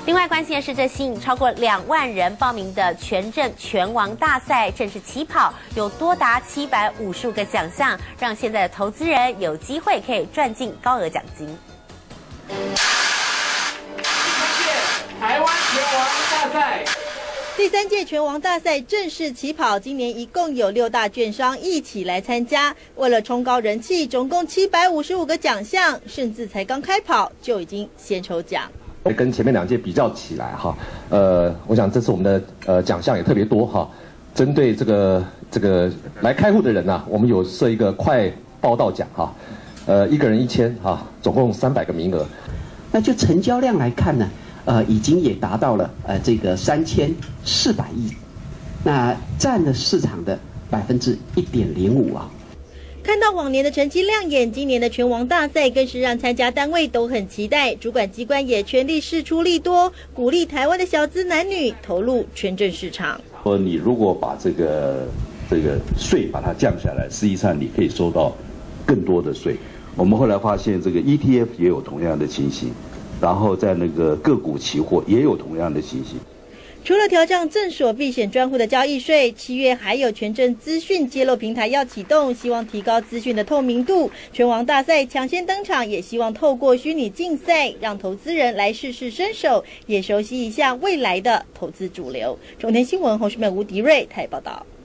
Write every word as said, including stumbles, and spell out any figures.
另外关心的是，这吸引超过两万人报名的全镇拳王大赛正式起跑，有多达七百五十五个奖项，让现在的投资人有机会可以赚进高额奖金。 台湾拳王大赛。 第三届拳王大赛正式起跑，今年一共有六大券商一起来参加。为了冲高人气，总共七百五十五个奖项，甚至才刚开跑就已经先抽奖。 跟前面两届比较起来哈，呃，我想这次我们的呃奖项也特别多哈。针对这个这个来开户的人呐、啊，我们有设一个快报到奖哈，呃，一个人一千哈，总共三百个名额。 那就成交量来看呢？呃，已经也达到了呃这个三千四百亿，那占了市场的百分之一点零五啊。 看到往年的成绩亮眼，今年的拳王大赛更是让参加单位都很期待。主管机关也全力释出利多，鼓励台湾的小资男女投入拳证市场。 说你如果把这个这个税把它降下来，实际上你可以收到更多的税。我们后来发现，这个 E T F 也有同样的情形。然后在那个个股期货也有同样的情形。 除了调降证所避险专户的交易税，七月还有权证资讯揭露平台要启动，希望提高资讯的透明度。拳王大赛抢先登场，也希望透过虚拟竞赛，让投资人来试试身手，也熟悉一下未来的投资主流。中天新闻洪世美、吴迪瑞台报道。